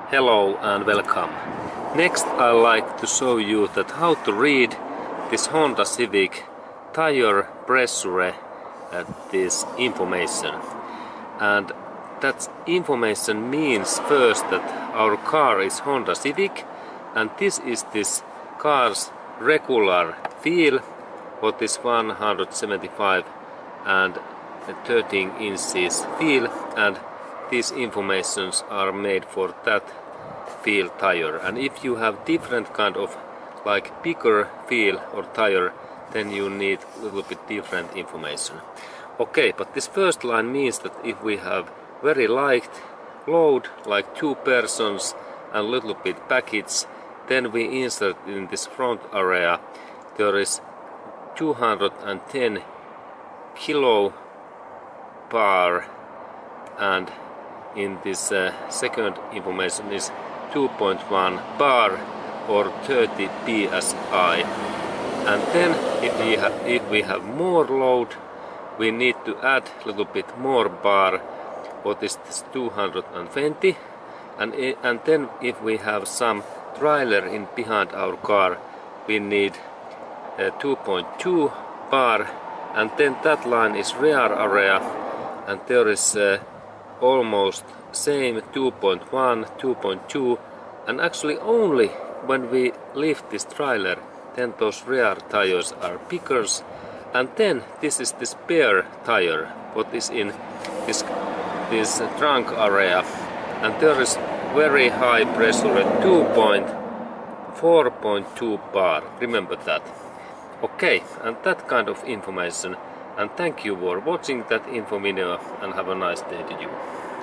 Hello and welcome. Next I like to show you that how to read this Honda Civic tire pressure this information. And that information means first that our car is Honda Civic and this is this car's regular wheel, what is 175 and 13 inches wheel, and these informations are made for that wheel tire. And if you have different kind of like bigger wheel or tire, then you need a little bit different information. Okay, but this first line means that if we have very light load, like 2 persons and a little bit package, then we insert in this front area there is 210 kilo bar, and in this second information is 2.1 bar or 30 psi. And then if we have more load, we need to add a little bit more bar, what is this 220, and then if we have some trailer in behind our car, we need 2.2 bar, and then that line is rear area, and there is almost same 2.1, 2.2, and actually only when we lift this trailer, then those rear tires are bigger, and then this is the spare tire, what is in this trunk area, and there is very high pressure at 4.2 bar, remember that. Okay, and that kind of information, and thank you for watching that info video and have a nice day to you.